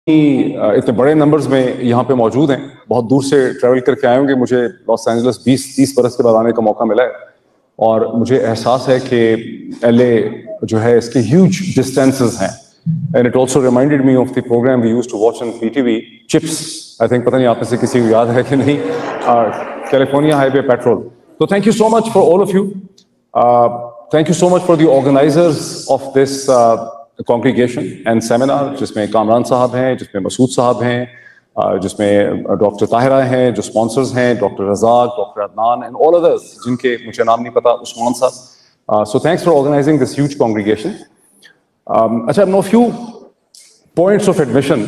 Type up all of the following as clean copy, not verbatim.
इतने बड़े नंबर्स में यहाँ पे मौजूद हैं, बहुत दूर से ट्रैवल करके आए होंगे। मुझे लॉस एंजलिस 20-30 बरस के बाद आने का मौका मिला है और मुझे एहसास है कि एलए जो है इसके ह्यूज डिस्टेंसेस हैं। And it also reminded me of the program we used to watch on PTV, CHiPs. I think, पता नहीं आप में से किसी को याद है कि नहीं, कैलिफोर्निया हाईवे पेट्रोल। तो thank you so much for all of you, thank you so much for the organizers of this congregation and seminar, जिसमें कामरान साहब हैं, जिसमें मसूद साहब हैं, जिसमें डॉक्टर ताहिरा हैं, जो स्पॉन्सर्स हैं doctor Razzaq, doctor Adnan and all others जिनके मुझे नाम नहीं पता, उस्मान साहब। So thanks for organizing this huge congregation. अच्छा, no few points of admission.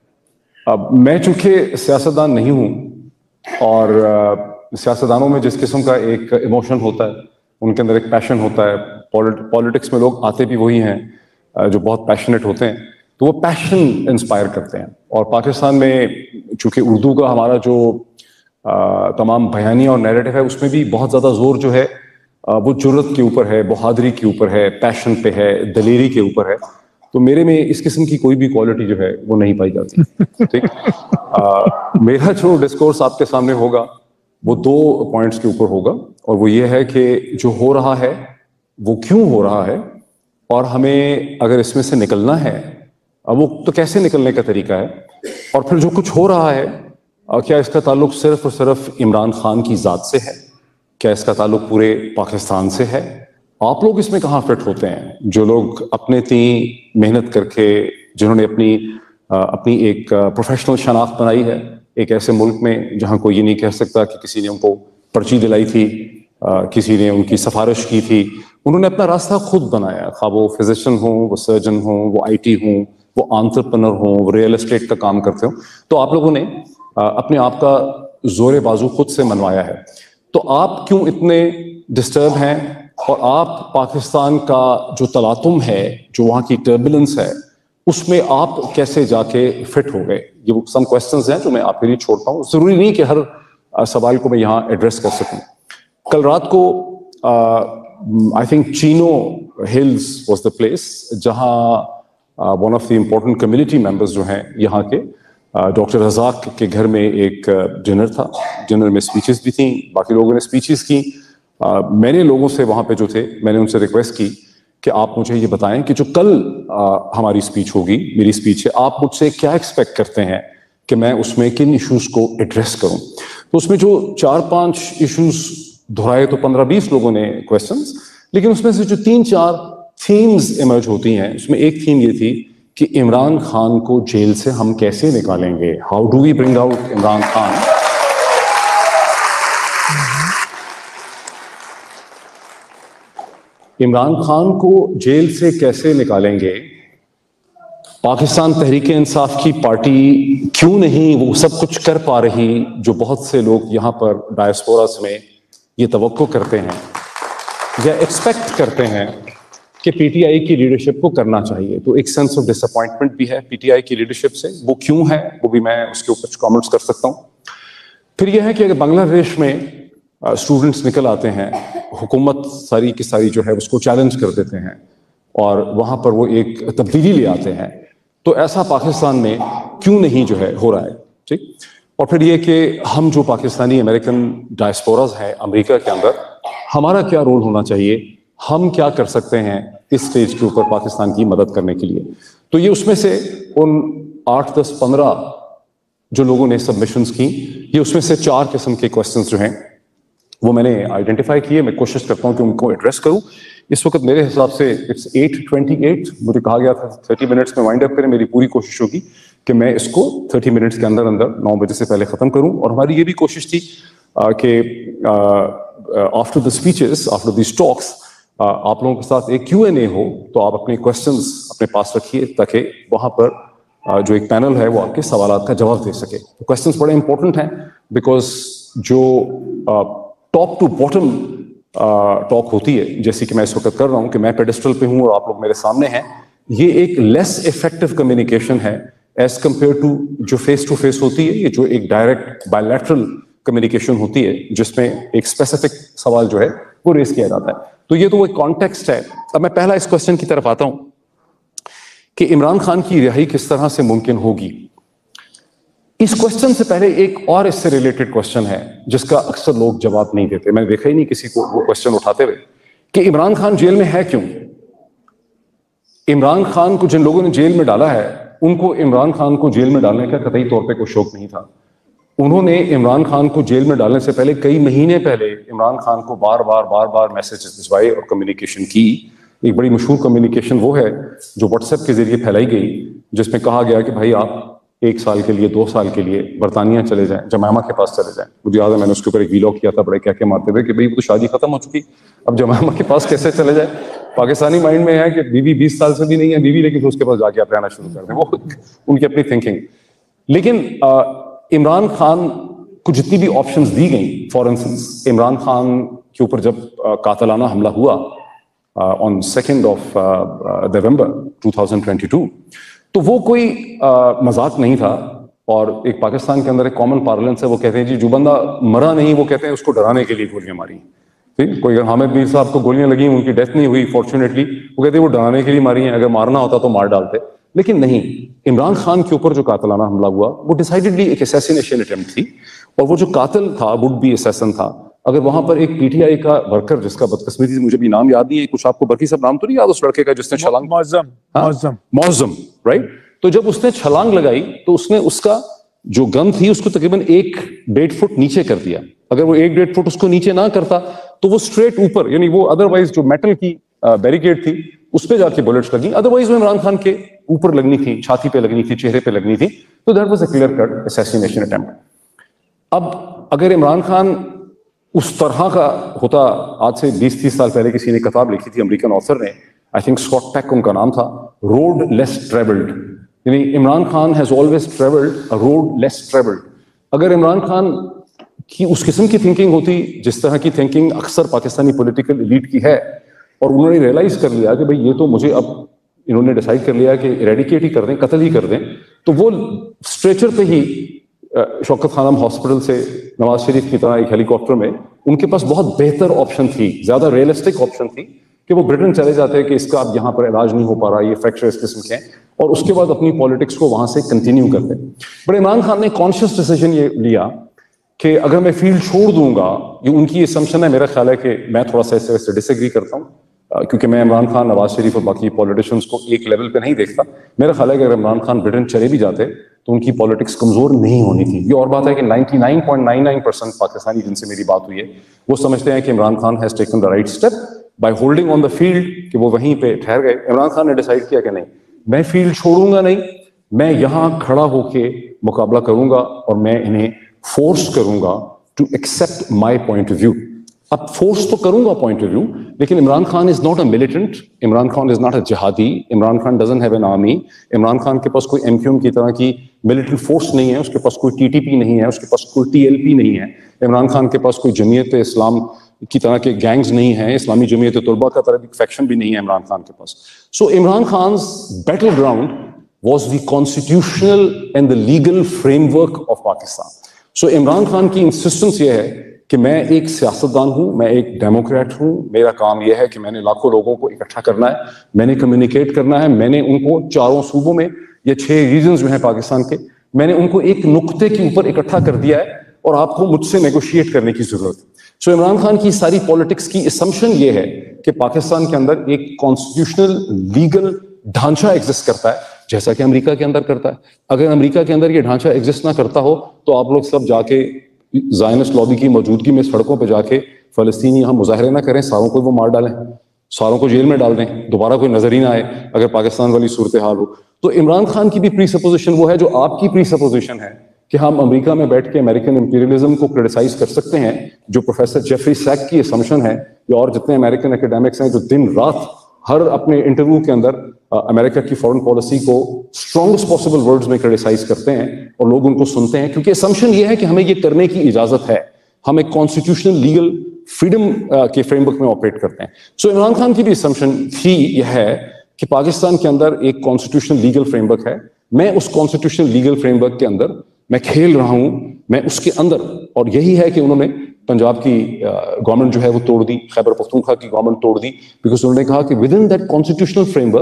मैं चूंकि सियासतदान नहीं हूँ और सियासतदानों में जिस किस्म का एक इमोशन होता है, उनके अंदर एक पैशन होता है। पॉलिटिक्स में लोग आते भी वही हैं जो बहुत पैशनेट होते हैं, तो वो पैशन इंस्पायर करते हैं। और पाकिस्तान में चूंकि उर्दू का हमारा जो तमाम बयानिया और नैरेटिव है, उसमें भी बहुत ज़्यादा जोर जो है वो जुर्रत के ऊपर है, बहादुरी के ऊपर है, पैशन पे है, दलेरी के ऊपर है। तो मेरे में इस किस्म की कोई भी क्वालिटी जो है वो नहीं पाई जाती। ठीक, मेरा जो डिस्कोर्स आपके सामने होगा वो 2 पॉइंट्स के ऊपर होगा, और वो ये है कि जो हो रहा है वो क्यों हो रहा है, और हमें अगर इसमें से निकलना है वो तो कैसे निकलने का तरीका है, और फिर जो कुछ हो रहा है क्या इसका ताल्लुक सिर्फ और सिर्फ इमरान खान की ज़ात से है, क्या इसका ताल्लुक पूरे पाकिस्तान से है। आप लोग इसमें कहाँ फिट होते हैं, जो लोग अपने ती मेहनत करके, जिन्होंने अपनी एक प्रोफेशनल शनाख्त बनाई है एक ऐसे मुल्क में जहाँ कोई ये नहीं कह सकता कि किसी ने उनको पर्ची दिलाई थी, किसी ने उनकी सिफारिश की थी। उन्होंने अपना रास्ता खुद बनाया, खा वो फिजिशियन हो, वो सर्जन हो, वो आईटी हो, वो एंटरप्रेन्योर हो, वो रियल एस्टेट का काम करते हो। तो आप लोगों ने अपने आप का जोरे बाजू खुद से मनवाया है। तो आप क्यों इतने डिस्टर्ब हैं, और आप पाकिस्तान का जो तलातुम है, जो वहाँ की टर्बुलेंस है, उसमें आप कैसे जाके फिट हो गए? ये सम क्वेश्चंस हैं जो मैं आपके लिए छोड़ता हूँ। जरूरी नहीं कि हर सवाल को मैं यहाँ एड्रेस कर सकूँ। कल रात को I think Chino Hills was the place जहाँ one of the important community members जो हैं यहाँ के, डॉक्टर रजाक के घर में एक डिनर था। डिनर में स्पीचेस भी थी, बाकी लोगों ने स्पीचेस की। मैंने लोगों से वहाँ पे जो थे, मैंने उनसे रिक्वेस्ट की कि आप मुझे ये बताएं कि जो कल हमारी स्पीच होगी, मेरी स्पीच है, आप मुझसे क्या एक्सपेक्ट करते हैं कि मैं उसमें किन इश्यूज को एड्रेस करूं। तो उसमें जो 4-5 इश्यूज दोहराए, तो 15-20 लोगों ने क्वेश्चंस, लेकिन उसमें से जो 3-4 थीम्स इमर्ज होती हैं, उसमें एक थीम ये थी कि इमरान खान को जेल से हम कैसे निकालेंगे, how do we bring out Imran Khan. Imran Khan को जेल से कैसे निकालेंगे। पाकिस्तान तहरीक इंसाफ की पार्टी क्यों नहीं वो सब कुछ कर पा रही जो बहुत से लोग यहाँ पर डायस्पोरास में ये तवक्को करते हैं या एक्सपेक्ट करते हैं कि पीटीआई की लीडरशिप को करना चाहिए। तो एक सेंस ऑफ डिसअपॉइंटमेंट भी है पीटीआई की लीडरशिप से, वो क्यों है वो भी मैं उसके ऊपर कमेंट्स कर सकता हूँ। फिर यह है कि अगर बांग्लादेश में स्टूडेंट्स निकल आते हैं, हुकूमत सारी की सारी जो है उसको चैलेंज कर देते हैं और वहाँ पर वो एक तब्दीली ले आते हैं, तो ऐसा पाकिस्तान में क्यों नहीं जो है हो रहा है। ठीक, और फिर ये कि हम जो पाकिस्तानी अमेरिकन डायस्पोरास हैं अमेरिका के अंदर, हमारा क्या रोल होना चाहिए, हम क्या कर सकते हैं इस स्टेज के ऊपर पाकिस्तान की मदद करने के लिए। तो ये उसमें से उन 8, 10, 15 जो लोगों ने सबमिशंस की, ये उसमें से 4 किस्म के क्वेश्चंस जो हैं वो मैंने आइडेंटिफाई किए। मैं कोशिश करता हूं कि उनको एड्रेस करूं। इस वक्त मेरे हिसाब से इट्स 8:28, मुझे कहा गया था 30 मिनट्स में वाइंड अप करें। मेरी पूरी कोशिश होगी कि मैं इसको 30 मिनट्स के अंदर 9 बजे से पहले ख़त्म करूं। और हमारी ये भी कोशिश थी कि after the speeches, after this talks, आप लोगों के साथ एक Q&A हो, तो आप अपने क्वेश्चंस अपने पास रखिए ताकि वहाँ पर जो एक पैनल है वो आपके सवालात का जवाब दे सके। तो क्वेश्चंस बड़े इंपॉर्टेंट हैं, बिकॉज जो टॉप टू बॉटम टॉक होती है, जैसे कि मैं इस वक्त कर रहा हूं कि मैं पेडिस्टल पे हूं और आप लोग मेरे सामने हैं, ये एक लेस इफेक्टिव कम्युनिकेशन है एज कंपेयर टू जो फेस टू फेस होती है। ये जो एक डायरेक्ट बायलैटरल कम्युनिकेशन होती है जिसमें एक स्पेसिफिक सवाल जो है वो रेस किया जाता है। तो ये तो वो एक कॉन्टेक्स्ट है। अब मैं पहला इस क्वेश्चन की तरफ आता हूं کہ عمران خان کی رہائی کس طرح سے ممکن ہوگی. اس کوشچن سے پہلے ایک اور اس سے ریلیٹڈ کوشچن ہے جس کا اکثر لوگ جواب نہیں دیتے. میں نے دیکھا ہی نہیں کسی کو وہ کوشچن اٹھاتے ہوئے کہ عمران خان جیل میں ہے کیوں. عمران خان کو جن لوگوں نے جیل میں ڈالا ہے ان کو عمران خان کو جیل میں ڈالنے کا قطعی طور پہ کوئی شوق نہیں تھا. انہوں نے عمران خان کو جیل میں ڈالنے سے پہلے کئی مہینے پہلے عمران خان کو بار بار میسیجز بھجوائے اور کمیونیکیشن کی. ایک بڑی مشہور کمیونیکیشن وہ ہے جو واٹس ایپ کے ذریعے پھیلائی گئی جس میں کہا گیا کہ بھائی آپ 1 سال کے لیے 2 سال کے لیے برطانیہ چلے جائیں, جمائمہ کے پاس چلے جائیں. مجھے یاد ہے میں نے اس کے اوپر ایک ویلاگ کیا تھا بڑے کہہ کے مارتے ہوئے کہ بھائی وہ تو شادی ختم ہو چکی, اب جمائمہ کے پاس کیسے چلے جائیں. پاکستانی مائنڈ میں ہے کہ بیوی 20 سال سے بھی نہیں ہے بیوی, لیکن اس کے پاس جا کے آپ رہنا شروع کر دیں. وہ ان کی اپنی تھنکنگ. لیکن عمران خان کو جتنی بھی آپشنز دی گئیں, فار انسٹنس عمران خان کے اوپر جب قاتلانہ حملہ ہوا آن 2 نومبر 2022, تو وہ کوئی مذاق نہیں تھا. اور ایک پاکستان کے اندر ایک کامن پارلنس ہے, وہ کہتے ہیں جی جو بندہ مرا نہیں وہ کہتے ہیں اس کو ڈرانے کے لیے گولیاں ماری. کوئی اگر حامد میر صاحب کو گولیاں لگیں ان کی ڈیتھ نہیں ہوئی فارچونیٹلی, وہ کہتے ہیں وہ ڈرانے کے لیے ماری ہیں, اگر مارنا ہوتا تو مار ڈالتے. لیکن نہیں, عمران خان کے اوپر جو قاتلانہ حملہ ہوا وہ ڈیسائیڈڈلی ایک اسیسینیشن اٹیمپٹ تھی, اور وہ جو قاتل تھا وڈ بی اسیسن تھا. اگر وہاں پر ایک پی ٹی آئی کا ورکر جس کا بدقسمتی سے مجھے بھی نام یاد نہیں ہے, کچھ آپ کو برقی صاحب نام تو نہیں یاد اس لڑکے کا جس نے چھلانگ, معظم رائٹ, تو جب اس نے چھلانگ لگائی تو اس نے اس کا جو گن تھی اس کو تقریباً 1-1.5 فٹ نیچے کر دیا. اگر وہ 1-1.5 فٹ اس کو نیچے نہ کرتا تو وہ اسٹریٹ اوپر, یعنی وہ ادروائز جو میٹل کی بیریکیڈ تھی اس پہ جا کے بلٹس لگی, ادروائز وہ عمران خان کے اوپر لگنی تھی, چھاتی پہ لگنی تھی, چہرے پہ لگنی تھی. تو that was a clear cut assassination attempt. اب اگر عمران خان اس طرح کا ہوتا, آج سے 20-30 سال پہلے کسی نے کتاب لکھی تھی امریکن آتھر نے, آئی تھنک اسکاٹ پیک ان کا نام تھا, روڈ لیس ٹریولڈ, یعنی Imran Khan has always travelled a road less travelled. اگر عمران خان کی اس قسم کی تھنکنگ ہوتی جس طرح کی تھنکنگ اکثر پاکستانی پولیٹیکل ایلیٹ کی ہے, اور انہوں نے ریئلائز کر لیا کہ بھئی یہ تو مجھے اب انہوں نے ڈیسائیڈ کر لیا کہ ایریڈیکیٹ ہی کر دیں, قتل ہی کر دیں, تو وہ اسٹریچر پہ ہی شوکت خانم ہاسپٹل سے نواز شریف کی طرح ایک ہیلی کاپٹر میں, ان کے پاس بہت بہتر آپشن تھی, زیادہ ریئلسٹک آپشن تھی کہ وہ برٹن چلے جاتے کہ اس کا اب یہاں پر علاج نہیں ہو پا رہا, یہ فریکچر اس قسم کے ہیں, اور اس کے بعد اپنی پالیٹکس کو وہاں سے کنٹینیو کرتے. بٹ عمران خان نے کانشیس ڈیسیجن یہ لیا کہ اگر میں فیلڈ چھوڑ دوں گا, یہ ان کی اسمپشن ہے, میرا خیال ہے کہ میں تھوڑا سا اس سے ڈس ایگری کرتا ہوں, کیونکہ میں عمران خان, نواز شریف اور باقی پولیٹیشنز کو ایک لیول پہ نہیں دیکھتا. میرا خیال ہے کہ اگر عمران خان برٹن چلے بھی جاتے تو ان کی پالیٹکس کمزور نہیں ہونی تھی. یہ اور بات ہے کہ 99.99% پاکستانی جن سے میری بات ہوئی ہے وہ سمجھتے ہیں کہ Imran Khan has taken the right step by holding on the field, کہ وہ وہیں پہ ٹھہر گئے. عمران خان نے ڈیسائیڈ کیا کہ نہیں, میں فیلڈ چھوڑوں گا نہیں, میں یہاں کھڑا ہو کے مقابلہ کروں گا اور میں انہیں فورس کروں گا to accept my point of view. اب فورس تو کروں گا پوائنٹ آف ویو, لیکن Imran Khan is not a militant, Imran Khan is not a جہادی, Imran Khan doesn't have an army, Imran Khan کے پاس کوئی ایم کیو ایم کی طرح کی ملیٹنٹ فورس نہیں ہے, اس کے پاس کوئی ٹی ٹی پی نہیں ہے, اس کے پاس کوئی ٹی ایل پی نہیں ہے, عمران خان کے پاس کوئی جمعیت اسلام کی طرح کے گینگز نہیں ہیں, اسلامی جمعیت طلبہ کا طرح ایک فیکشن بھی نہیں ہے عمران خان کے پاس. So Imran Khan's battle ground was the constitutional and the legal framework of Pakistan. So Imran Khan کی انسسٹنس یہ ہے کہ میں ایک سیاستدان ہوں, میں ایک ڈیموکریٹ ہوں, میرا کام یہ ہے کہ میں نے لاکھوں لوگوں کو اکٹھا کرنا ہے, میں نے کمیونیکیٹ کرنا ہے, میں نے ان کو 4 صوبوں میں, یہ 6 ریجنز جو ہیں پاکستان کے, میں نے ان کو ایک نقطے کے اوپر اکٹھا کر دیا ہے, اور آپ کو مجھ سے نیگوشیٹ کرنے کی ضرورت ہے. سو عمران خان کی ساری پالیٹکس کی اسمپشن یہ ہے کہ پاکستان کے اندر ایک کانسٹیٹیوشنل لیگل ڈھانچہ ایگزسٹ کرتا ہے جیسا کہ امریکہ کے اندر کرتا ہے. اگر امریکہ کے اندر یہ ڈھانچہ ایگزسٹ نہ کرتا ہو تو آپ لوگ سب جا کے زائنسٹ لابی کی موجودگی میں سڑکوں پہ جا کے فلسطینی یہاں مظاہرے نہ کریں, ساروں کو وہ مار ڈالیں, ساروں کو جیل میں ڈال دیں, دوبارہ کوئی نظر ہی نہ آئے اگر پاکستان والی صورتحال ہو. تو عمران خان کی بھی پری سپوزیشن وہ ہے جو آپ کی پری سپوزیشن ہے کہ ہم امریکہ میں بیٹھ کے امریکن امپیریلزم کو کرٹیسائز کر سکتے ہیں, جو پروفیسر جیفری سیک کی اسمپشن ہے, یا اور جتنے امریکن اکیڈیمکس ہیں جو دن رات ہر اپنے انٹرویو کے اندر امریکہ کی فورن پالیسی کو اسٹرانگسٹ پاسبل ورڈز میں کرٹیسائز کرتے ہیں اور لوگ ان کو سنتے ہیں, کیونکہ اسمپشن یہ ہے کہ ہمیں یہ کرنے کی اجازت ہے, ہم ایک کانسٹیٹیوشنل لیگل فریڈم کے فریم ورک میں آپریٹ کرتے ہیں. سو عمران خان کی بھی اسمپشن تھی یہ ہے کہ پاکستان کے اندر ایک کانسٹیٹیوشنل لیگل فریم ورک ہے, میں اس کانسٹیٹیوشنل لیگل فریم ورک کے اندر میں کھیل رہا ہوں, میں اس کے اندر, اور یہی ہے کہ انہوں نے پنجاب کی گورنمنٹ جو ہے وہ توڑ دی, خیبر پختونخوا کی گورنمنٹ توڑ دی, بیکاز انہوں نے کہا کہ within that constitutional framework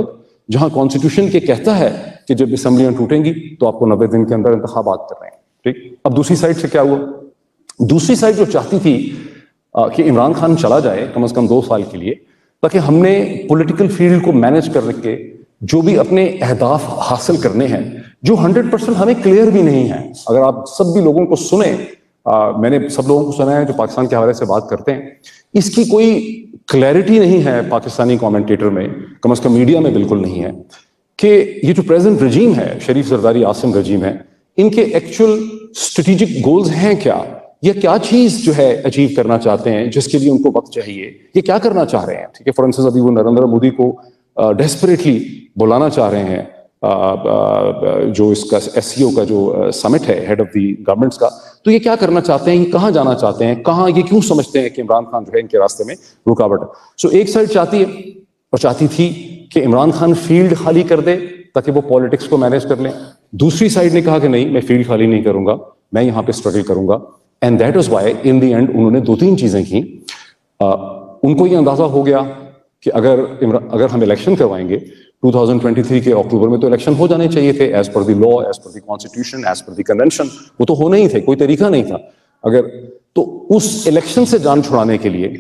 जहां कॉन्स्टिट्यूशन के कहता है कि जब असेंबलियां टूटेंगी तो आपको 90 दिन के अंदर इंतखाबात करने हैं, ठीक। अब दूसरी साइड से क्या हुआ, दूसरी साइड जो चाहती थी कि इमरान खान चला जाए कम से कम 2 साल के लिए, ताकि हमने पॉलिटिकल फील्ड को मैनेज करने के जो भी अपने अहदाफ हासिल करने हैं, जो 100% हमें क्लियर भी नहीं है। अगर आप सब भी लोगों को सुने, मैंने सब लोगों को सुना है जो पाकिस्तान के हवाले से बात करते हैं, इसकी कोई क्लैरिटी नहीं है पाकिस्तानी कमेंटेटर में, कम से कम मीडिया में बिल्कुल नहीं है, कि ये जो प्रेजेंट रजीम है, शरीफ जरदारी आसिम रजीम है, इनके एक्चुअल स्ट्रेटेजिक गोल्स हैं क्या, ये क्या चीज जो है अचीव करना चाहते हैं जिसके लिए उनको वक्त चाहिए, ये क्या करना चाह रहे हैं, ठीक है। फॉर इंस्टेंस अभी वो नरेंद्र मोदी को डेस्परेटली बुलाना चाह रहे हैं, जो इसका एससीओ का जो समिट है हेड ऑफ द गवर्नमेंट्स का, तो ये क्या करना चाहते हैं, ये कहाँ जाना चाहते हैं, कहाँ, ये क्यों समझते हैं कि इमरान खान जो है इनके रास्ते में रुकावट है। सो एक साइड चाहती है और चाहती थी कि इमरान खान फील्ड खाली कर दे ताकि वो पॉलिटिक्स को मैनेज कर लें, दूसरी साइड ने कहा कि नहीं, मैं फील्ड खाली नहीं करूंगा, मैं यहाँ पे स्ट्रगल करूंगा। And that was why in the end उन्होंने 2-3 चीजें की। उनको ये अंदाजा हो गया कि अगर हम इलेक्शन करवाएंगे 2023 के अक्टूबर में, तो इलेक्शन हो जाने चाहिए थे as per the law, as per the constitution, as per the convention, वो तो होने ही थे, कोई तरीका नहीं था। अगर तो उस इलेक्शन से जान छुड़ाने के लिए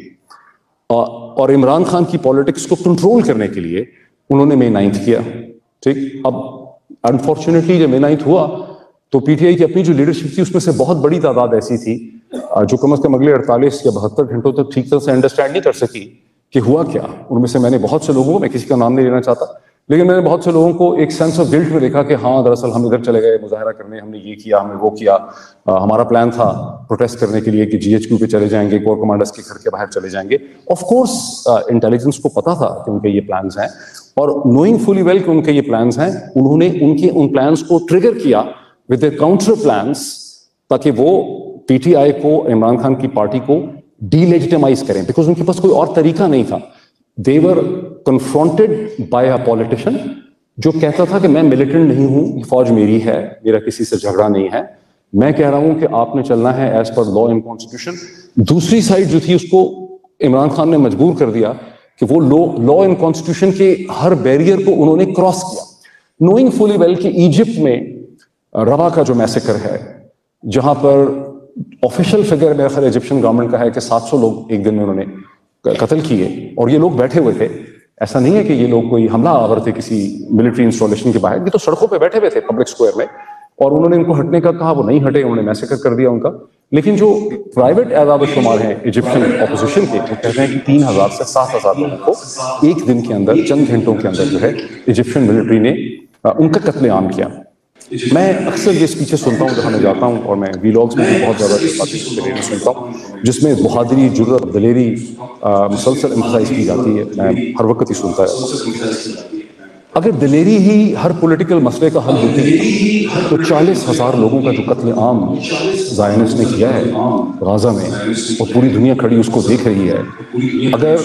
और इमरान खान की पॉलिटिक्स को कंट्रोल करने के लिए उन्होंने May 9 किया, ठीक। अब अनफॉर्चुनेटली जब May 9 हुआ तो पीटीआई की अपनी जो लीडरशिप थी उसमें से बहुत बड़ी तादाद ऐसी थी जो कम से कम अगले 48 या 72 घंटों तक ठीक तरह से अंडरस्टैंड नहीं कर सकी कि हुआ क्या। उनमें से मैंने बहुत से लोगों को, मैं किसी का नाम नहीं लेना चाहता, लेकिन मैंने बहुत से लोगों को एक सेंस ऑफ गिल्ट में देखा कि हाँ, दरअसल हम इधर चले गए मुजाहरा करने, हमने ये किया, हमने वो किया, हमारा प्लान था प्रोटेस्ट करने के लिए कि जीएचक्यू पे चले जाएंगे, कोर कमांडर्स के घर के बाहर चले जाएंगे। ऑफ कोर्स इंटेलिजेंस को पता था कि उनके ये प्लान्स हैं, और नोइंग फुली वेल कि उनके ये प्लान्स हैं, उन्होंने उनके उन प्लान्स को ट्रिगर किया विद द काउंटर प्लान्स, ताकि वो पीटीआई को, इमरान खान की पार्टी को डीलेजिटिमाइज करें, बिकॉज उनके पास कोई और तरीका नहीं था। They were confronted by a politician जो कहता था कि मैं मिलिटेंट नहीं हूं, फौज मेरी है, मेरा किसी से झगड़ा नहीं है, मैं कह रहा हूं कि आपने चलना है as per law and constitution. दूसरी साइड जो थी उसको इमरान खान ने मजबूर कर दिया कि वो लॉ एंड कॉन्स्टिट्यूशन के हर बैरियर को उन्होंने क्रॉस किया, नोइंग फुली वेल कि इजिप्ट में रवा का जो मैसेकर है, जहां पर ऑफिशियल फिगर मेरा ख्याल इजिप्शियन गवर्नमेंट का है कि 700 लोग एक दिन में उन्होंने कत्ल किए, और ये लोग बैठे हुए थे। ऐसा नहीं है कि ये लोग कोई हमला आवर थे किसी मिलिट्री इंस्टॉलेशन के बाहर, ये तो सड़कों पे बैठे हुए थे पब्लिक स्क्वायर में, और उन्होंने इनको हटने का कहा, वो नहीं हटे, उन्होंने मैसेकर कर दिया उनका। लेकिन जो प्राइवेट एदाद शुमार हैं इजिप्शियन ऑपोजिशन के, वो कहते हैं कि 3000 से 7000 लोगों को एक दिन के अंदर, चंद घंटों के अंदर जो है इजिप्शियन मिलिट्री ने उनका कत्लेआम किया। मैं अक्सर ये स्पीचेस सुनता हूँ जहाँ मैं जाता हूँ, और मैं वीलॉग्स में भी बहुत ज़्यादा बातें सुनता हूँ, जिसमें बहादुरी, जुर्रत, दलेरी मुसलसल एम्फसाइज की जाती है। मैं हर वक्त ही सुनता है। अगर दलेरी ही हर पॉलिटिकल मसले का हल होती तो 40,000 लोगों का जो कत्लेआम ज़ायनिस्ट ने किया है गाज़ा में, और पूरी दुनिया खड़ी उसको देख रही है, अगर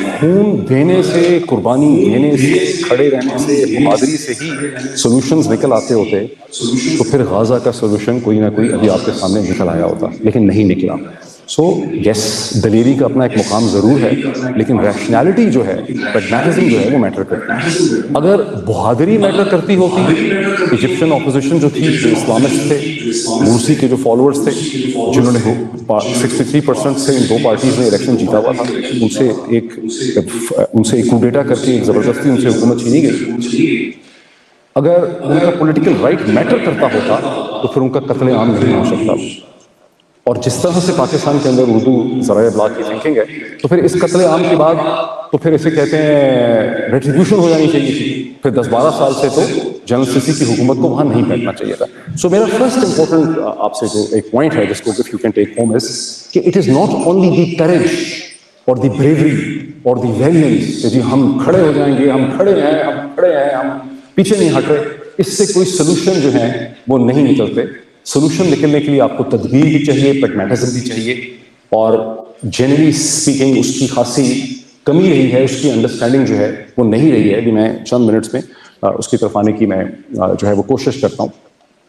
खून देने से, कुर्बानी देने से, खड़े रहने से, बहादुरी से ही सॉल्यूशंस निकल आते होते, तो फिर गाज़ा का सॉल्यूशन कोई ना कोई अभी आपके सामने निकल आया होता, लेकिन नहीं निकला। सो यस, दलेरी का अपना एक मुकाम ज़रूर है, लेकिन रैशनैलिटी जो है, प्रैग्मैटिज्म जो है, वो मैटर करती है। अगर बहादुरी मैटर करती होती, इजिप्शियन ऑपोजिशन जो थी, जो इस्लामिस्ट थे, मूसी के जो फॉलोअर्स थे, जिन्होंने 63% से इन 2 पार्टीज ने इलेक्शन जीता हुआ था, उनसे एक कूडेटा करके एक ज़बरदस्ती उनसे हुकूमत छीनी गई। अगर उनका पॉलिटिकल राइट मैटर करता होता तो फिर उनका कत्लेआम नहीं हो सकता। और जिस तरह से पाकिस्तान के अंदर उर्दू ज़राए इब्लाग की थिंकिंग है, तो फिर इस कत्लेआम के बाद तो फिर इसे कहते हैं रेट्रीब्यूशन हो जानी चाहिए थी। फिर 10-12 साल से तो जनरल सिसी की हुकूमत को वहाँ नहीं बैठना चाहिए था। सो मेरा फर्स्ट इंपॉर्टेंट आपसे जो एक पॉइंट है जिसको if you can take home is कि it is not only the courage और द ब्रेवरी और द वैलियंस कि जी हम खड़े हो जाएंगे, हम खड़े हैं, हम पीछे नहीं हट रहे, इससे कोई सोल्यूशन जो है वो नहीं निकलते। सोल्यूशन निकलने के लिए आपको तदबीर भी चाहिए, प्रैग्मैटिज्म भी चाहिए, और जनरली स्पीकिंग उसकी खासी कमी रही है, उसकी अंडरस्टैंडिंग जो है वो नहीं रही है। अभी मैं चंद मिनट्स में उसकी तरफ आने की मैं जो है वो कोशिश करता हूँ।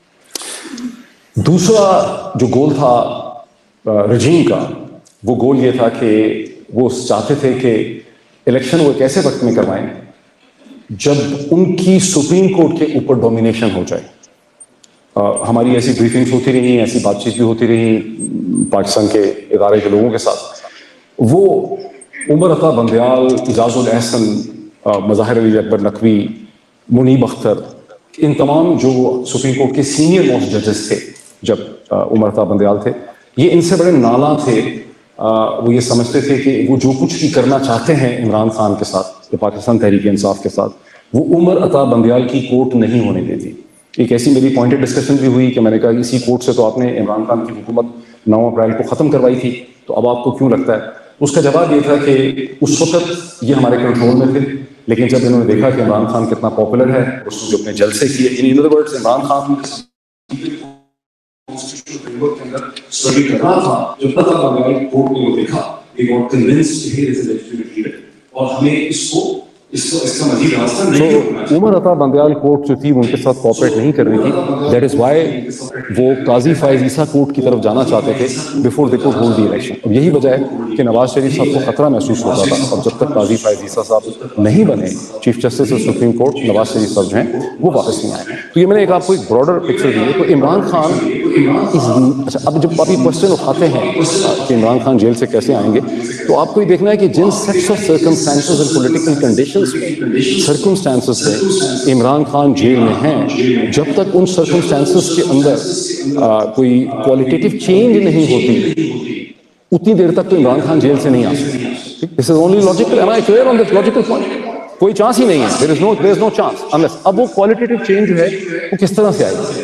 दूसरा जो गोल था रजीम का, वो गोल ये था कि वो चाहते थे कि इलेक्शन वो एक ऐसे वक्त में करवाएं جب ان کی سپریم کورٹ کے اوپر ڈومینیشن ہو جائے. ہماری ایسی بریفنگز ہوتی رہی، ایسی بات چیت بھی ہوتی رہی پاکستان کے ادارے کے لوگوں کے ساتھ. وہ عمر عطا بندیال، اعجاز الاحسن، مظاہر علی اکبر نقوی، منیب اختر، ان تمام جو سپریم کورٹ کے سینئر موسٹ ججز تھے جب عمر عطا بندیال تھے، یہ ان سے بڑے نالاں تھے. وہ یہ سمجھتے تھے کہ وہ جو کچھ بھی کرنا چاہتے ہیں عمران خان کے ساتھ یا پاکستان تحریک انصاف کے ساتھ، وہ عمر عطا بندیال کی کورٹ نہیں ہونے دیتی. ایک ایسی میری پوائنٹڈ ڈسکشن بھی ہوئی کہ میں نے کہا اسی کورٹ سے تو آپ نے عمران خان کی حکومت 9 اپریل کو ختم کروائی تھی، تو اب آپ کو کیوں لگتا ہے؟ اس کا جواب یہ تھا کہ اس وقت یہ ہمارے کنٹرول میں تھے، لیکن جب انہوں نے دیکھا کہ عمران خان کتنا پاپولر ہے، اس نے جو اپنے جلسے کیے، in other words Imran Khan study کر رہا تھا، جو پتہ لگا کہ کورٹ نے وہ دیکھا، they got convinced he is a legitimate leader اور ہمیں اس کا مزید راستہ نہیں ہونا چاہیے. عمر عطا بندیال کورٹ جو تھی وہ ان کے ساتھ کوآپریٹ نہیں کر رہی تھی. دیٹ از وائی وہ قاضی فائز عیسیٰ کورٹ کی طرف جانا چاہتے تھے before they could hold the election. اور یہی وجہ ہے کہ نواز شریف صاحب کو خطرہ محسوس ہوتا تھا، اور جب تک قاضی فائز عیسیٰ صاحب نہیں بنے chief justice of supreme court, Nawaz Sharif صاحب جو ہیں وہ واپس نہیں آئے. تو یہ میں نے ایک آپ کو ایک براڈر پکچر دی ہے. تو عمران خان اچھا، اب جب آپ یہ کوشچن اٹھاتے ہیں کہ عمران خان جیل سے کیسے آئیں گے، تو آپ کو یہ دیکھنا ہے کہ جن sets of circumstances and political conditions میں سرکمسٹانسز سے عمران خان جیل میں ہیں، جب تک ان سرکمسٹانسز کے اندر کوئی کوالٹیٹیو چینج نہیں ہوتی، اتنی دیر تک تو عمران خان جیل سے نہیں آ سکتے. This is only logical. am I clear on this logical point؟ کوئی چانس ہی نہیں ہے. there is no chance unless. اب وہ کوالٹیٹیو چینج جو ہے وہ کس طرح سے آئے گی؟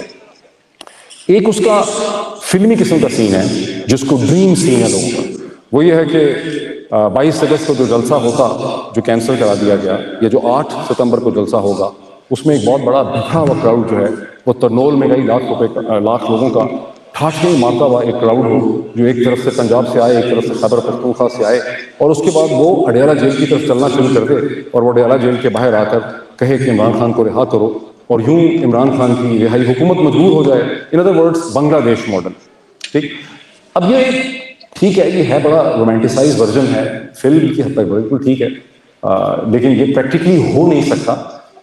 ایک اس کا فلمی قسم کا سین ہے جس کو ڈریم سین ہے لوگوں کا. وہ یہ ہے کہ 22 اگست کو جو جلسہ ہوتا جو کینسل کرا دیا گیا، یا جو 8 ستمبر کو جلسہ ہوگا، اس میں ایک بہت بڑا بکھرا ہوا کراؤڈ جو ہے وہ ترنول میں 2.5 لاکھ لوگوں کا ٹھاٹھیں مارتا ہوا ایک کراؤڈ ہو، جو ایک طرف سے پنجاب سے آئے، ایک طرف سے خیبر پختونخوا سے آئے، اور اس کے بعد وہ اڈیالہ جیل کی طرف چلنا شروع کر دے، اور وہ اڈیالہ جیل کے باہر آ کر کہے کہ عمران خان کو رہا کرو، اور یوں عمران خان کی رہائی حکومت مجبور ہو جائے. ان ادر ورڈز بنگلہ دیش ماڈل. ٹھیک. اب یہ ٹھیک ہے، یہ ہے بڑا رومانٹیسائز ورژن ہے فلم کی حد تک، بالکل ٹھیک ہے، لیکن یہ پریکٹیکلی ہو نہیں سکتا.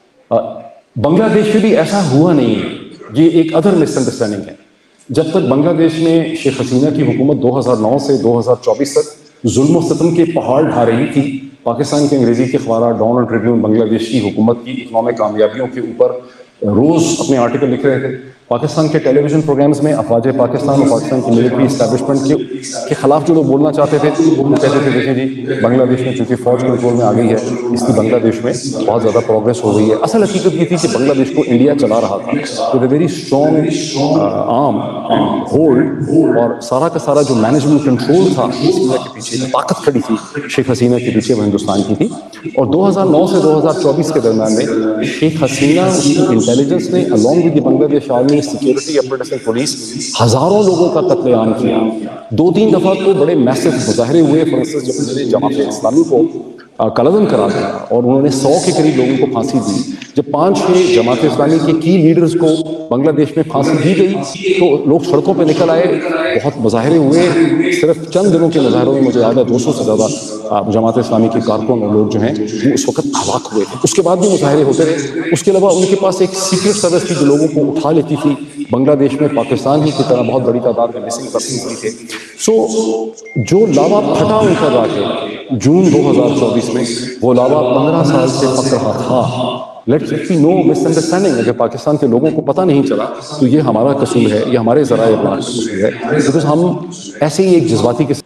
بنگلہ دیش میں بھی ایسا ہوا نہیں ہے. یہ ایک ادر مس انڈرسٹینڈنگ ہے. جب تک بنگلہ دیش میں شیخ حسینہ کی حکومت 2009 سے 2024 تک ظلم و ستم کے پہاڑ ڈھا رہی تھی، پاکستان کے انگریزی کے اخبارات ڈان اور ٹریبیون بنگلہ دیش کی حکومت کی اکنامک کامیابیوں کے اوپر روز اپنے آرٹیکل لکھ رہے تھے. پاکستان کے ٹیلی ویژن پروگرامز میں افواج پاکستان اور پاکستان کی ملٹری اسٹیبلشمنٹ کے خلاف جو لوگ بولنا چاہتے تھے وہ کہتے تھے دیکھیں جی بنگلہ دیش میں چونکہ فوج کنٹرول میں آ گئی ہے، اس کی بنگلہ دیش میں بہت زیادہ پروگرس ہو گئی ہے. اصل حقیقت یہ تھی کہ بنگلہ دیش کو انڈیا چلا رہا تھا with a very strong arm and hold, اور سارا کا سارا جو مینجمنٹ کنٹرول تھا حسینہ کے پیچھے، طاقت کھڑی تھی شیخ حسینہ کے پیچھے، وہ ہندوستان کی تھی. اور 2009 سے 2024 کے درمیان میں شیخ حسینہ، اس کی انٹیلیجنس نے along with the Bangladesh army, security apparatus and police, ہزاروں لوگوں کا قتل عام کیا. 2-3 دفعہ تو بڑے میسو مظاہرے ہوئے. فار انسٹنس جب انہوں نے جماعت اسلامی کو قلعدم کرا دیا اور انہوں نے 100 کے قریب لوگوں کو پھانسی دی، جب 5-6 جماعت اسلامی کے کی لیڈرز کو بنگلہ دیش میں پھانسی دی گئی تو لوگ سڑکوں پہ نکل آئے، بہت مظاہرے ہوئے. صرف چند دنوں کے مظاہروں میں مجھے یاد ہے 200 سے زیادہ جماعت اسلامی کے کارکن اور لوگ جو ہیں وہ اس وقت ہلاک ہوئے تھے. اس کے بعد بھی مظاہرے ہوتے رہے. اس کے علاوہ ان کے پاس ایک سیکرٹ سروس تھی جو لوگوں کو اٹھا لیتی تھی. بنگلہ دیش میں پاکستان ہی کی طرح بہت بڑی تعداد میں مسنگ پرسنز بھی تھے. سو جو لاوا پھٹا ان کا جا کے جون 2024 میں، وہ لاوا 15 سال سے پک رہا تھا. Let's be no misunderstanding. اگر پاکستان کے لوگوں کو پتہ نہیں چلا تو یہ ہمارا قصور ہے، یہ ہمارے ذرائع ابلاغ کا قصور ہے، بیکاز ہم ایسے ہی ایک جذباتی قسم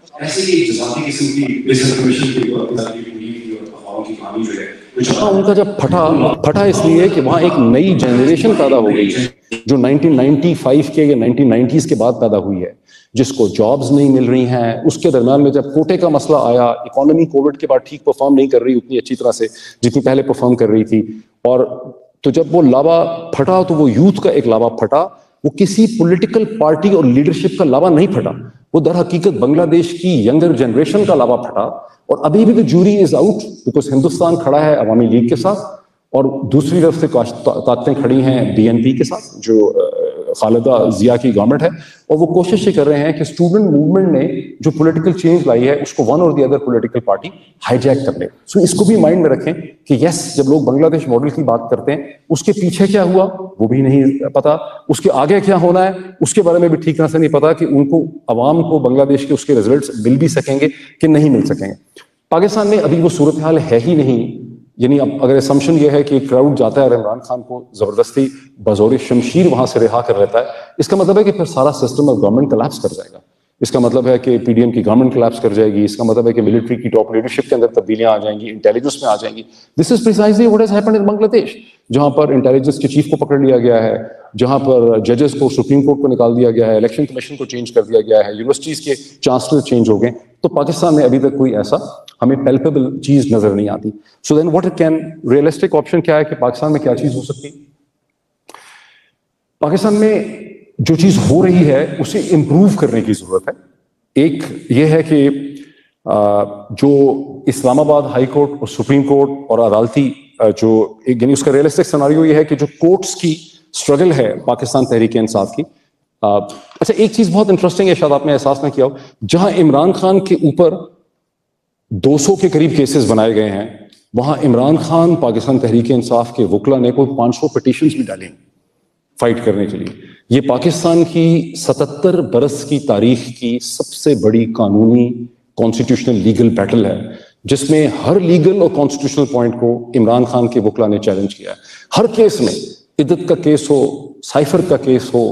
ان کا جب پھٹا اس لیے کہ وہاں ایک نئی جنریشن پیدا ہو گئی ہے جو 1995 کے یا 1990s کے بعد پیدا ہوئی ہے، جس کو جابز نہیں مل رہی ہیں. اس کے درمیان میں جب کوٹے کا مسئلہ آیا، اکانومی کووڈ کے بعد ٹھیک پرفارم نہیں کر رہی اتنی اچھی طرح سے جتنی پہلے پرفارم کر رہی تھی، اور تو جب وہ لاوا پھٹا تو وہ یوتھ کا ایک لاوا پھٹا. وہ کسی پولیٹیکل پارٹی اور لیڈرشپ کا لاوا نہیں پھٹا، وہ در حقیقت بنگلہ دیش کی ینگر جنریشن کا لاوا پھٹا. اور ابھی بھی jury is out because Hindustan کھڑا ہے عوامی لیگ کے ساتھ، اور دوسری طرف سے طاقتیں کھڑی ہیں BNP کے ساتھ جو خالدہ ضیاء کی گورنمنٹ ہے, اور وہ کوشش یہ کر رہے ہیں کہ اسٹوڈنٹ موومنٹ نے جو پولیٹیکل چینج لائی ہے اس کو ون اور the other political party hijack کر لے. سو اس کو بھی مائنڈ میں رکھیں کہ یس, جب لوگ بنگلہ دیش ماڈل کی بات کرتے ہیں اس کے پیچھے کیا ہوا وہ بھی نہیں پتا, اس کے آگے کیا ہونا ہے اس کے بارے میں بھی ٹھیک طرح سے نہیں پتا کہ ان کو عوام کو بنگلہ دیش کے اس کے ریزلٹس مل بھی سکیں گے کہ نہیں مل سکیں گے. پاکستان میں ابھی وہ صورتحال ہے ہی نہیں. یعنی اب اگر اسمپشن یہ ہے کہ کراؤڈ جاتا ہے اور عمران خان کو زبردستی بزور شمشیر وہاں سے رہا کر لیتا ہے, اس کا مطلب ہے کہ پھر سارا سسٹم آف گورنمنٹ کلیپس کر جائے گا. اس کا مطلب ہے کہ پی ڈی ایم کی گورنمنٹ کلیپس کر جائے گی. اس کا مطلب ہے کہ ملٹری کی ٹاپ لیڈرشپ کے اندر تبدیلیاں آ جائیں گی, انٹیلیجنس میں آ جائیں گی. This is precisely what has happened in Bangladesh, جہاں پر انٹیلیجنس کے چیف کو پکڑ لیا گیا ہے, جہاں پر ججز کو سپریم کورٹ کو نکال دیا گیا ہے, الیکشن کمیشن کو چینج کر دیا گیا ہے, یونیورسٹیز کے چانسلر چینج ہو گئے. تو پاکستان میں ابھی تک کوئی ایسا ہمیں پیلپیبل چیز نظر نہیں آتی. So then what can realistic option کیا ہے کہ پاکستان میں کیا چیز ہو سکتی؟ پاکستان میں جو چیز ہو رہی ہے اسے امپروو کرنے کی ضرورت ہے. ایک یہ ہے کہ جو اسلام آباد ہائی کورٹ اور سپریم کورٹ اور عدالتی جو یعنی اس کا ریئلسٹک سیناریو یہ ہے کہ جو کورٹس کی اسٹرگل ہے پاکستان تحریک انصاف کی. اچھا, ایک چیز بہت انٹرسٹنگ ہے, شاید آپ نے احساس نہ کیا ہو, جہاں عمران خان کے اوپر 200 کے قریب کیسز بنائے گئے ہیں وہاں عمران خان پاکستان تحریک انصاف کے وکلا نے کوئی 500 پٹیشنز بھی ڈالیں فائٹ کرنے کے لیے. یہ پاکستان کی 77 برس کی تاریخ کی سب سے بڑی قانونی کانسٹیٹیوشنل لیگل بیٹل ہے, جس میں ہر لیگل اور کانسٹیٹیوشنل پوائنٹ کو عمران خان کے وکلا نے چیلنج کیا ہے. ہر کیس میں, عدت کا کیس ہو, سائفر کا کیس ہو,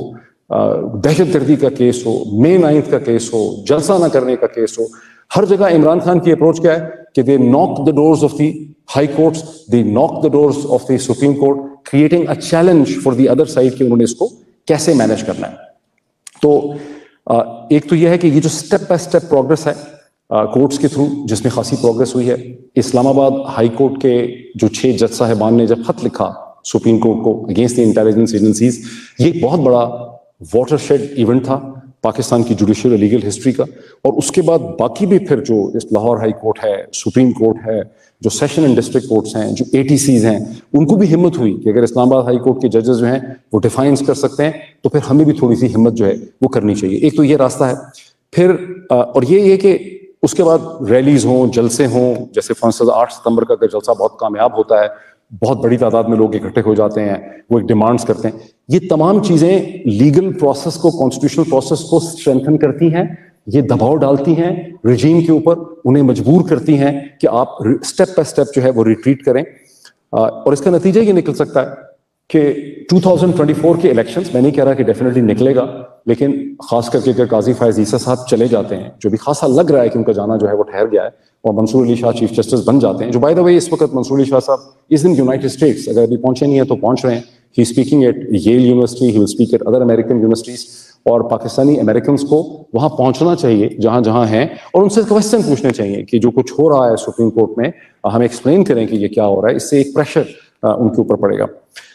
دہشت گردی کا کیس ہو, مئی 9 کا کیس ہو, جلسہ نہ کرنے کا کیس ہو, ہر جگہ عمران خان کی اپروچ کیا ہے کہ they knock the doors of the high courts, they knock the doors of the supreme court, creating a challenge for the other side کہ انہوں نے اس کو کیسے مینج کرنا ہے. تو ایک تو یہ ہے کہ یہ جو سٹیپ بائی سٹیپ پروگرس ہے کورٹس کے تھرو, جس میں خاصی پروگرس ہوئی ہے. اسلام آباد ہائی کورٹ کے جو 6 جج صاحبان نے جب خط لکھا سپریم کورٹ کو اگینسٹ دی انٹیلیجنس ایجنسیز, یہ بہت بڑا واٹر شیڈ ایونٹ تھا پاکستان کی جوڈیشل اور لیگل ہسٹری کا. اور اس کے بعد باقی بھی پھر جو لاہور ہائی کورٹ ہے, سپریم کورٹ ہے, جو سیشن اینڈ ڈسٹرکٹ کورٹس ہیں, جو ATCs ہیں, ان کو بھی ہمت ہوئی کہ اگر اسلام آباد ہائی کورٹ کے ججز جو ہیں وہ ڈیفائنس کر سکتے ہیں تو پھر ہمیں بھی تھوڑی سی ہمت جو ہے وہ کرنی چاہیے. ایک تو یہ راستہ ہے. پھر اور یہ کہ اس کے بعد ریلیز ہوں, جلسے ہوں, جیسے فار انسٹنس 8 ستمبر کا جلسہ بہت کامیاب ہوتا ہے, بہت بڑی تعداد میں لوگ اکٹھے ہو جاتے ہیں, وہ ایک ڈیمانڈس کرتے ہیں. یہ تمام چیزیں لیگل پروسیس کو, کانسٹیٹیوشنل پروسیس کو اسٹرینتھن کرتی ہیں, یہ دباؤ ڈالتی ہیں رجیم کے اوپر, انہیں مجبور کرتی ہیں کہ آپ سٹیپ بائی سٹیپ جو ہے وہ ریٹریٹ کریں. اور اس کا نتیجہ یہ نکل سکتا ہے کہ 2024 کے الیکشنز, میں نہیں کہہ رہا کہ ڈیفینیٹلی نکلے گا, لیکن خاص کر کے اگر قاضی فائز عیسیٰ صاحب چلے جاتے ہیں, جو بھی خاصا لگ رہا ہے کہ ان کا جانا جو ہے وہ ٹھہر گیا ہے, اور منصور علی شاہ چیف جسٹس بن جاتے ہیں, جو بائی دا وے اس وقت منصور علی شاہ صاحب از ان یونائٹڈ اسٹیٹس, اگر ابھی پہنچے نہیں ہیں تو پہنچ رہے ہیں. He speaking at Yale University, he will speak at other American universities, اور پاکستانی امریکنس کو وہاں پہنچنا چاہیے جہاں جہاں ہیں, اور ان سے کوشچن پوچھنے چاہیے کہ جو کچھ ہو رہا ہے سپریم کورٹ میں ہمیں ایکسپلین کریں کہ یہ کیا ہو رہا ہے. اس سے ایک پریشر ان کے اوپر پڑے گا.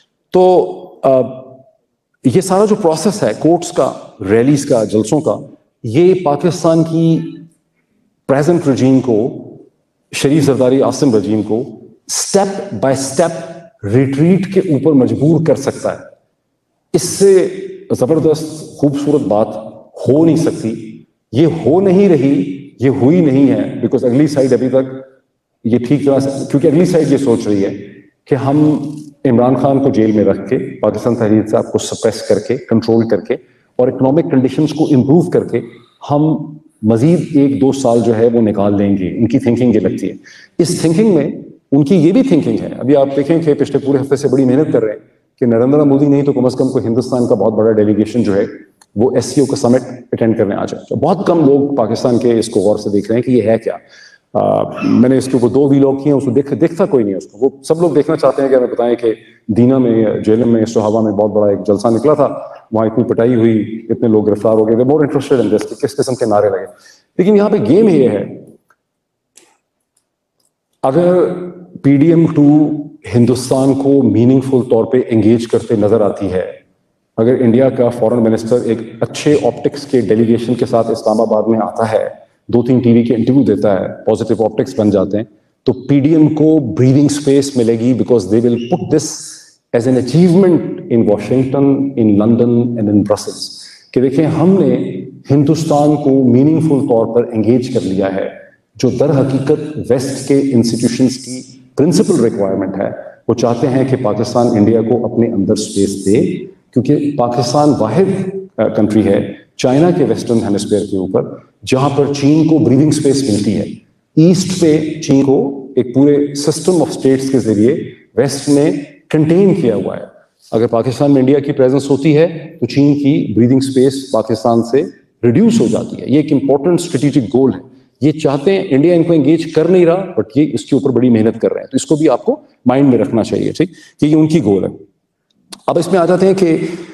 تو یہ سارا جو پروسیس ہے کورٹس کا, ریلیز کا, جلسوں کا, یہ پاکستان کی پریزنٹ رجیم کو, شریف زرداری عاصم رجیم کو سٹیپ بائی سٹیپ ریٹریٹ کے اوپر مجبور کر سکتا ہے. اس سے زبردست خوبصورت بات ہو نہیں سکتی. یہ ہو نہیں رہی, یہ ہوئی نہیں ہے, بیکاز اگلی سائڈ ابھی تک یہ ٹھیک طرح سے, کیونکہ اگلی سائڈ یہ سوچ رہی ہے کہ ہم عمران خان کو جیل میں رکھ کے, پاکستان تحریک انصاف کو سپریس کر کے, کنٹرول کر کے, اور اکنامک کنڈیشنز کو امپروو کر کے ہم مزید 1-2 سال جو ہے وہ نکال لیں گے. ان کی تھنکنگ یہ لگتی ہے. اس تھنکنگ میں ان کی یہ بھی تھنکنگ ہے, ابھی آپ دیکھیں کہ پچھلے پورے ہفتے سے بڑی محنت کر رہے ہیں کہ نریندر مودی نہیں تو کم از کم کوئی ہندوستان کا بہت بڑا ڈیلیگیشن جو ہے وہ SCO کا سمٹ اٹینڈ کرنے آ جائے. بہت کم لوگ پاکستان کے اس کو غور سے دیکھ رہے ہیں کہ یہ ہے کیا. میں نے اس کے اوپر 2 ولاگ کیے ہیں, اس کو دیکھتا کوئی نہیں اس کو. وہ سب لوگ دیکھنا چاہتے ہیں کہ ہمیں بتائیں کہ دینا میں, جیلم میں, سہاوا میں بہت بڑا ایک جلسہ نکلا تھا, وہاں اتنی پٹائی ہوئی, اتنے لوگ گرفتار ہو گئے. مور انٹرسٹڈ ان دس کہ کس قسم کے نعرے لگے. لیکن یہاں پہ گیم یہ ہے, اگر PDM2 ہندوستان کو میننگ فل طور پہ انگیج کرتے نظر آتی ہے, اگر انڈیا کا فورن منسٹر ایک اچھے آپٹکس کے ڈیلیگیشن کے ساتھ اسلام آباد میں آتا ہے, 2-3 TV کے انٹرویو دیتا ہے, پازیٹیو آپٹکس بن جاتے ہیں, تو PDM کو بریدنگ سپیس ملے گی, because they will put this as an achievement in Washington, in London and in Brussels کہ دیکھیں ہم نے ہندوستان کو میننگفل طور پر انگیج کر لیا ہے، جو در حقیقت ویسٹ کے انسٹیٹیوشنز کی پرنسپل ریکوائرمنٹ ہے. وہ چاہتے ہیں کہ پاکستان انڈیا کو اپنے اندر سپیس دے، کیونکہ پاکستان واحد کنٹری ہے چائنا کے ویسٹرن ہیمسفیئر کے اوپر جہاں پر چین کو بریدنگ سپیس ملتی ہے. ایسٹ پہ چین کو ایک پورے سسٹم آف اسٹیٹس کے ذریعے ویسٹ نے کنٹین کیا ہوا ہے. اگر پاکستان میں انڈیا کی پریزنس ہوتی ہے تو چین کی بریدنگ سپیس پاکستان سے ریڈیوس ہو جاتی ہے. یہ ایک امپورٹنٹ اسٹریٹجک گول ہے. یہ چاہتے ہیں، انڈیا ان کو انگیج کر نہیں رہا بٹ یہ اس کے اوپر بڑی محنت کر رہے ہیں. تو اس کو بھی آپ کو مائنڈ میں رکھنا چاہیے، ٹھیک، کہ یہ ان کی گول ہے. اب اس میں آ جاتے ہیں کہ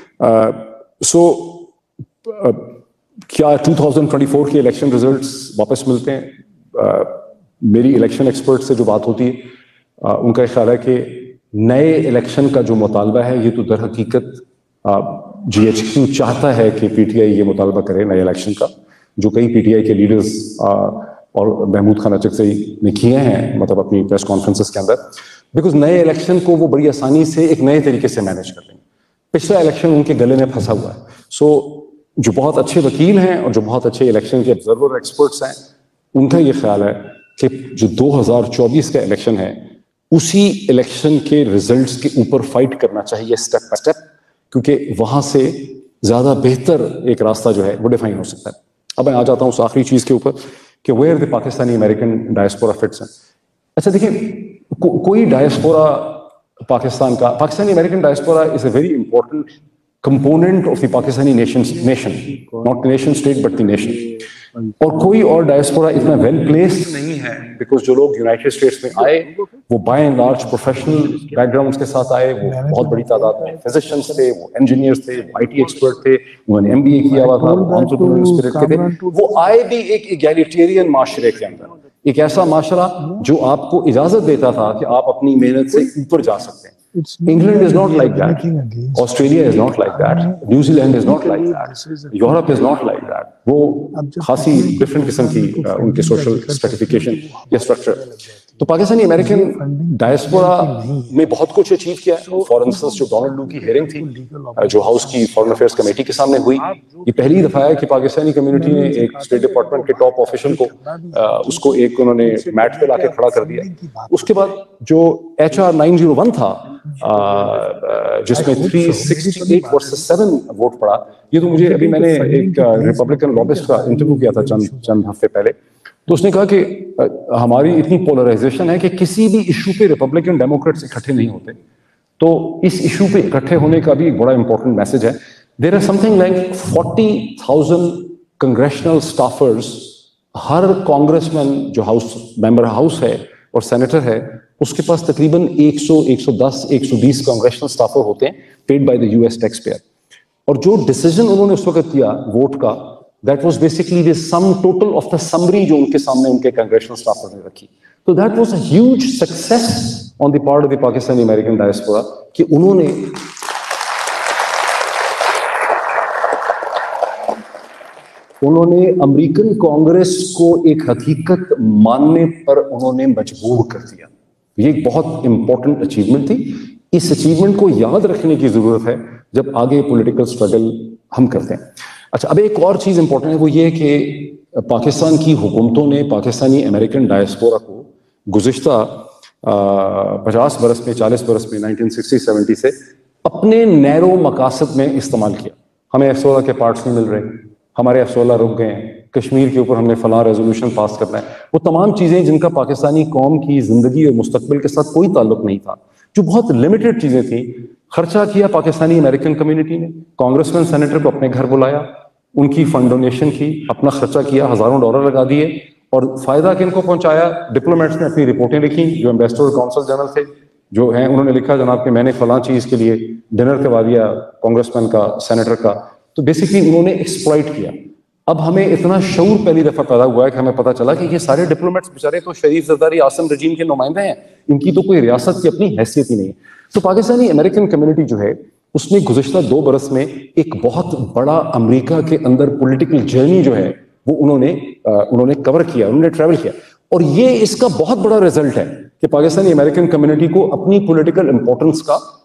کیا 2024 کے الیکشن ریزلٹس واپس ملتے ہیں؟ میری الیکشن ایکسپرٹ سے جو بات ہوتی ہے ان کا خیال ہے کہ نئے الیکشن کا جو مطالبہ ہے یہ تو در حقیقت GHQ چاہتا ہے کہ PTI یہ مطالبہ کرے نئے الیکشن کا، جو کئی PTI کے لیڈرز اور محمود خان اچکزئی نے کیے ہیں مطلب اپنی پریس کانفرنسز کے اندر، بیکاز نئے الیکشن کو وہ بڑی آسانی سے ایک نئے طریقے سے مینیج کر لیں گے. پچھلا الیکشن ان کے گلے میں پھنسا ہوا ہے. سو جو بہت اچھے وکیل ہیں اور جو بہت اچھے الیکشن کے آبزرور ایکسپرٹس ہیں ان کا یہ خیال ہے کہ جو 2024 کا الیکشن ہے اسی الیکشن کے ریزلٹس کے اوپر فائٹ کرنا چاہیے اسٹیپ بائی اسٹیپ، کیونکہ وہاں سے زیادہ بہتر ایک راستہ جو ہے وہ ڈیفائن ہو سکتا ہے. اب میں آ جاتا ہوں اس آخری چیز کے اوپر کہ where the Pakistani American diaspora fits ہیں. اچھا دیکھیں، کوئی diaspora Pakistani American diaspora is a very important component of the Pakistani nation, not the nation state but the nation. اور کوئی اور ڈائسپورا اتنا ویل پلیسڈ نہیں ہے، بیکاز جو لوگ یونائٹیڈ اسٹیٹس میں آئے وہ by and large professional backgrounds کے ساتھ آئے. وہ بہت بڑی تعداد میں فزیشینس تھے، وہ انجینئرس تھے، IT ایکسپرٹ تھے، انہوں نے MBA کیا ہوا تھا، انٹرپرینیور اسپرٹ کے تھے. وہ آئے بھی ایک ایگیلیٹیرین معاشرے کے اندر، ایک ایسا معاشرہ جو آپ کو اجازت دیتا تھا کہ آپ اپنی محنت سے اوپر جا سکتے ہیں. England is not like that. Australia is not like that. New Zealand is not like that. Europe is not like that. وہ خاصی ڈفرینٹ قسم کی ان کے سوشل اسٹریٹیفیکیشن یا اسٹرکچر. تو پاکستانی امریکن ڈائسپورا میں بہت کچھ اچیو کیا ہے. فار انسٹنس جو ڈونلڈ لو کی ہیئرنگ تھی جو ہاؤس کی فارن افیئرس کمیٹی کے سامنے ہوئی، یہ پہلی دفعہ ہے کہ پاکستانی کمیونٹی نے ایک اسٹیٹ ڈپارٹمنٹ کے ٹاپ آفیشل کو اس کو ایک انہوں نے میٹ پہ لا کے کھڑا کر دیا. اس کے بعد جو HR 901 تھا جس میں 368 ورسز 7 ووٹ پڑا، یہ تو مجھے ابھی میں نے ایک ریپبلکن لابسٹ کا انٹرویو کیا تھا چند ہفتے پہلے، تو اس نے کہا کہ ہماری اتنی پولرائزیشن ہے کہ کسی بھی ایشو پہ ریپبلکن ڈیموکریٹس اکٹھے نہیں ہوتے. تو اس ایشو پہ اکٹھے ہونے کا بھی ایک بڑا امپورٹنٹ میسج ہے. There are something like 40,000 congressional staffers. ہر کانگریس مین جو ہاؤس ممبر ہاؤس ہے اور سینیٹر ہے اس کے پاس تقریباً 100 110 120 کانگریشنل اسٹافر ہوتے ہیں paid by the US taxpayer. اور جو ڈیسیجن انہوں نے اس وقت کیا ووٹ کا، that was basically the sum total of the summary جو ان کے سامنے ان کے congressional staffers نے رکھی. So that was a huge success on the part of the Pakistani American diaspora کہ انہوں نے امریکن کانگریس کو ایک حقیقت ماننے پر انہوں نے مجبور کر دیا. یہ ایک بہت امپورٹنٹ اچیومنٹ تھی. اس اچیومنٹ کو یاد رکھنے کی ضرورت ہے جب آگے پولیٹیکل اسٹرگل ہم کرتے ہیں. اچھا، اب ایک اور چیز امپورٹنٹ ہے، وہ یہ کہ پاکستان کی حکومتوں نے پاکستانی امریکن ڈائسپورا کو گزشتہ 50 برس میں 40 برس میں 1960-70 سے اپنے نیرو مقاصد میں استعمال کیا. ہمیں F-16 کے پارٹس نہیں مل رہے، ہمارے F-16 رک گئے ہیں، کشمیر کے اوپر ہم نے فلاں ریزولوشن پاس کرنا ہے. وہ تمام چیزیں جن کا پاکستانی قوم کی زندگی اور مستقبل کے ساتھ کوئی تعلق نہیں تھا، جو بہت لمیٹڈ چیزیں تھیں، خرچہ کیا پاکستانی امریکن کمیونٹی نے. کانگریس مین سینیٹر کو اپنے گھر بلایا، ان کی فنڈ ڈونیشن کی، اپنا خرچہ کیا، ہزاروں ڈالر لگا دیے. اور فائدہ کن کو پہنچایا؟ ڈپلومیٹس نے اپنی رپورٹیں لکھی. جو ایمبیسڈر کونسل جنرل تھے جو ہیں انہوں نے لکھا جناب کہ میں نے فلاں چیز کے لیے ڈنر کروا دیا کانگریس مین کا، سینیٹر کا. تو بیسکلی انہوں نے ایکسپلائٹ کیا. اب ہمیں اتنا شعور پہلی دفعہ پیدا ہوا ہے کہ ہمیں پتہ چلا کہ یہ سارے ڈپلومیٹس بیچارے تو شریف زرداری آصم رجیم کے نمائندے ہیں، ان کی تو کوئی ریاست کی اپنی حیثیت ہی نہیں ہے. تو پاکستانی امریکن کمیونٹی جو ہے اس نے گزشتہ 2 برس میں ایک بہت بڑا امریکہ کے اندر پولیٹیکل جرنی جو ہے وہ انہوں نے کور کیا، انہوں نے ٹریول کیا. اور یہ اس کا بہت بڑا رزلٹ ہے کہ پاکستانی امریکن کمیونٹی کو اپنی پولیٹیکل امپورٹنس کا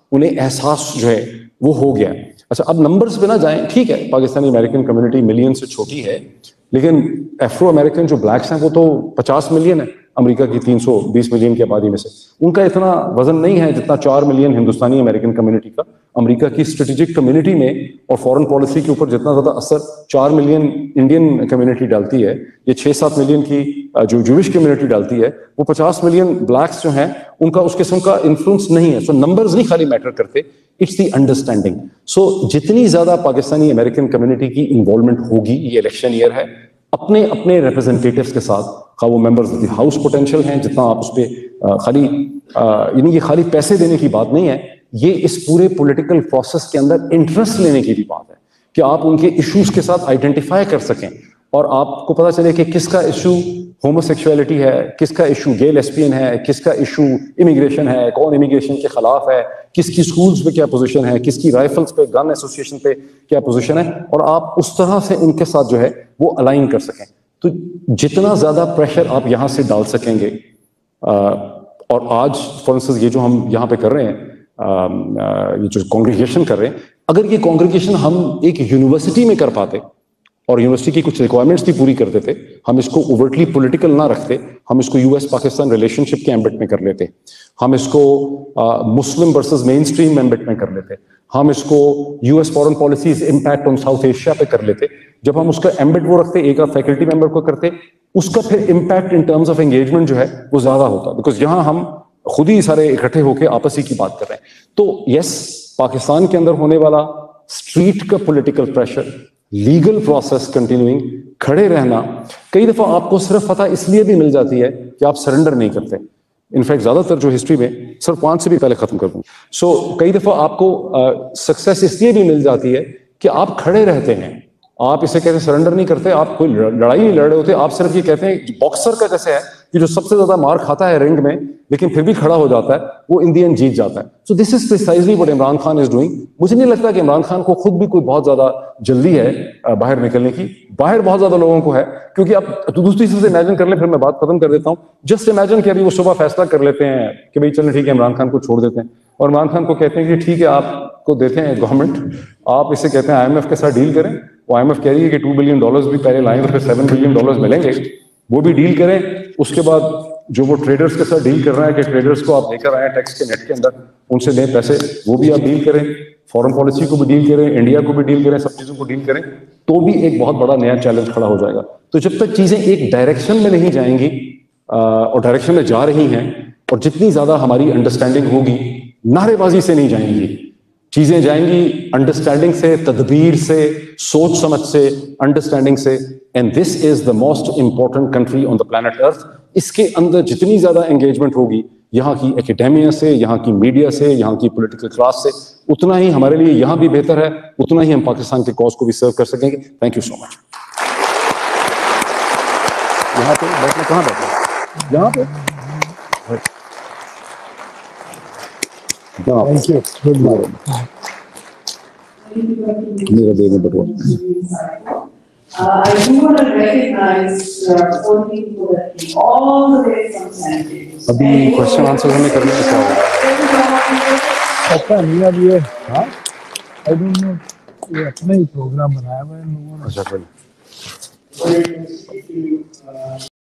انہیں احساس جو ہے وہ ہو گیا. اچھا اب نمبرز پہ نہ جائیں, ٹھیک ہے پاکستانی امریکن کمیونٹی ملین سے چھوٹی ہے, لیکن افرو امریکن جو بلیکس ہیں وہ تو 50 ملین ہے امریکہ کی 320 ملین کی آبادی میں سے. ان کا اتنا وزن نہیں ہے جتنا 4 ملین ہندوستانی امریکن کمیونٹی کا امریکہ کی اسٹریٹجک کمیونٹی میں اور فورن پالیسی کے اوپر جتنا زیادہ اثر 4 ملین انڈین کمیونٹی ڈالتی ہے, یہ 6-7 ملین کی جو جوش کمیونٹی ڈالتی ہے, وہ 50 ملین بلیکس جو ہیں ان کا اس قسم کا انفلوئنس نہیں ہے. سو نمبرز نہیں خالی میٹر کرتے, اٹس دی انڈرسٹینڈنگ. سو جتنی زیادہ پاکستانی امریکن کمیونٹی کی انوالومنٹ ہوگی, یہ الیکشن ایئر ہے, اپنے اپنے ریپرزنٹیٹیوز کے ساتھ, خواہ وہ members of the house potential ہیں, جتنا آپ اس پہ خالی یعنی یہ خالی پیسے دینے کی بات نہیں ہے, یہ اس پورے پولیٹیکل پروسیس کے اندر انٹرسٹ لینے کی بھی بات ہے کہ آپ ان کے ایشوز کے ساتھ آئیڈینٹیفائی کر سکیں اور آپ کو پتا چلے کہ کس کا ایشو ہومو سیکشولیٹی ہے, کس کا ایشو گے لیسبین ہے, کس کا ایشو امیگریشن ہے, کون امیگریشن کے خلاف ہے, کس کی سکولز پہ کیا پوزیشن ہے, کس کی رائفلز پہ, گن ایسوسیشن پہ کیا پوزیشن ہے, اور آپ اس طرح سے ان کے ساتھ جو ہے وہ الائن کر سکیں. تو جتنا زیادہ پریشر آپ یہاں سے ڈال سکیں گے, اور آج فار انسٹنس یہ جو ہم یہاں پہ کر رہے ہیں, یہ جو کانگریگیشن کر رہے ہیں, اگر یہ کانگریگیشن ہم ایک یونیورسٹی میں کر پاتے اور یونیورسٹی کی کچھ ریکوائرمنٹس بھی پوری کر دیتے, ہم اس کو اوورٹلی پولیٹیکل نہ رکھتے, ہم اس کو U S Pakistan relationship کے ایمبٹ میں کر لیتے, ہم اس کو مسلم ورسز مین اسٹریم ایمبٹ میں کر لیتے, ہم اس کو U S foreign policies impact on South Asia پہ کر لیتے. جب ہم اس کا ایمبٹ وہ رکھتے, ایک آپ فیکلٹی ممبر کو کرتے, اس کا پھر impact in terms of engagement جو ہے وہ زیادہ ہوتا, بیکاز یہاں ہم خود ہی سارے اکٹھے ہو کے آپس ہی کی بات کر رہے ہیں. تو یس, پاکستان کے اندر ہونے والا اسٹریٹ کا political pressure, legal process continuing, کھڑے رہنا, کئی دفعہ آپ کو صرف فتح اس لیے بھی مل جاتی ہے کہ آپ سرنڈر نہیں کرتے. انفیکٹ زیادہ تر جو ہسٹری میں, سر 5 سے بھی پہلے ختم کر دوں, سو کئی دفعہ آپ کو سکسیس اس لیے بھی مل جاتی ہے کہ آپ کھڑے رہتے ہیں. آپ اسے کہتے ہیں سرنڈر نہیں کرتے, آپ کوئی لڑائی نہیں لڑ رہے ہوتے, آپ صرف یہ کہتے ہیں باکسر کا جیسے ہے کہ جو سب سے زیادہ مار کھاتا ہے رنگ میں لیکن پھر بھی کھڑا ہو جاتا ہے, وہ ان دی اینڈ جیت جاتا ہے. So this is precisely what Imran Khan is doing. مجھے نہیں لگتا کہ عمران خان کو خود بھی کوئی بہت زیادہ جلدی ہے باہر نکلنے کی, باہر بہت زیادہ لوگوں کو ہے, کیونکہ اب دوسری چیز سے امیجن کر لیں, پھر میں بات ختم کر دیتا ہوں. جسٹ امیجن کہ ابھی وہ صبح فیصلہ کر لیتے ہیں کہ بھائی چلیں ٹھیک ہے عمران خان کو چھوڑ دیتے ہیں, اور عمران خان کو کہتے ہیں کہ ٹھیک ہے آپ کو دیتے ہیں گورنمنٹ, آپ اسے کہتے ہیں آئی ایم ایف کے ساتھ ڈیل کریں. وہ آئی ایم ایف کہہ رہی ہے کہ $2 بلین بھی پہلے لائیں, پھر $7 بلین ملیں گے, وہ بھی ڈیل کریں. اس کے بعد جو وہ ٹریڈرز کے ساتھ ڈیل کر رہے ہیں کہ ٹریڈرز کو آپ لے کر آئیں ٹیکس کے نیٹ کے اندر, ان سے لیں پیسے, وہ بھی آپ ڈیل کریں. فورن پالیسی کو بھی ڈیل کریں, انڈیا کو بھی ڈیل کریں, سب چیزوں کو ڈیل کریں, تو بھی ایک بہت بڑا نیا چیلنج کھڑا ہو جائے گا. تو جب تک چیزیں ایک ڈائریکشن میں نہیں جائیں گی, اور ڈائریکشن میں جا رہی ہیں, اور جتنی زیادہ ہماری انڈرسٹینڈنگ ہوگی, نعرے بازی سے نہیں جائیں گی, چیزیں جائیں گی انڈرسٹینڈنگ سے, تدبیر سے, سوچ سمجھ سے, انڈرسٹینڈنگ سے. And this is the most important country on the planet earth. اس کے اندر جتنی زیادہ انگیجمنٹ ہوگی یہاں کی اکیڈیمیا سے, یہاں کی میڈیا سے, یہاں کی پولیٹیکل کلاس سے, اتنا ہی ہمارے لیے یہاں بھی بہتر ہے, اتنا ہی ہم پاکستان کے کاز کو بھی سرو کر سکیں گے. Thank you so much. یہاں پہ بیٹھنا, کہاں بیٹھنا, یہاں پہ. Thank you. Good morning. میرا دے دیں بٹوا. I do want to recognize all people that came all the way from San Diego. ابھی کوشچن آنسر ہمیں کرنے کا کیا ہوگا؟ پتہ نہیں اب یہ I don't know, یہ اپنا ہی پروگرام بنایا ہوا ہے ان لوگوں نے. اچھا